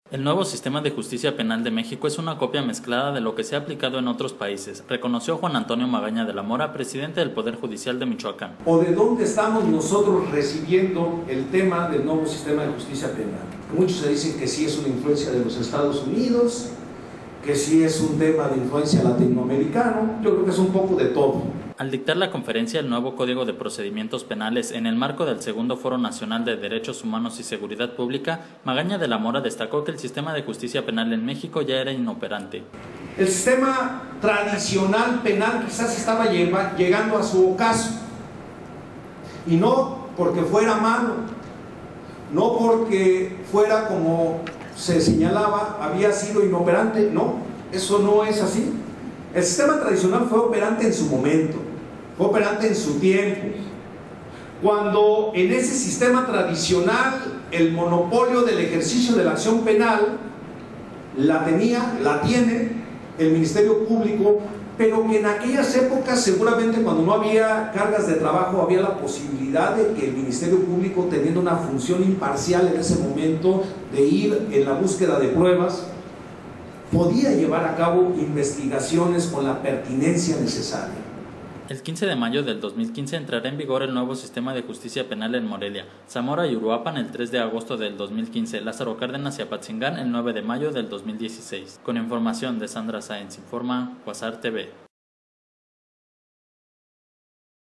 El nuevo sistema de justicia penal de México es una copia mezclada de lo que se ha aplicado en otros países, reconoció Juan Antonio Magaña de la Mora, presidente del Poder Judicial de Michoacán. ¿O de dónde estamos nosotros recibiendo el tema del nuevo sistema de justicia penal? Muchos se dicen que sí es una influencia de los Estados Unidos, que sí es un tema de influencia latinoamericano. Yo creo que es un poco de todo. Al dictar la conferencia El nuevo Código de Procedimientos Penales en el marco del Segundo Foro Nacional de Derechos Humanos y Seguridad Pública, Magaña de la Mora destacó que el sistema de justicia penal en México ya era inoperante. El sistema tradicional penal quizás estaba llegando a su ocaso, y no porque fuera malo, no porque fuera, como se señalaba, había sido inoperante. No, eso no es así. El sistema tradicional fue operante en su momento, fue operante en su tiempo, cuando en ese sistema tradicional el monopolio del ejercicio de la acción penal la tiene el Ministerio Público, pero que en aquellas épocas, seguramente cuando no había cargas de trabajo, había la posibilidad de que el Ministerio Público, teniendo una función imparcial en ese momento de ir en la búsqueda de pruebas, podía llevar a cabo investigaciones con la pertinencia necesaria. El 15 de mayo del 2015 entrará en vigor el nuevo sistema de justicia penal en Morelia, Zamora y Uruapan el 3 de agosto del 2015, Lázaro Cárdenas y Apatzingán el 9 de mayo del 2016. Con información de Sandra Sáenz, informa Quasar TV.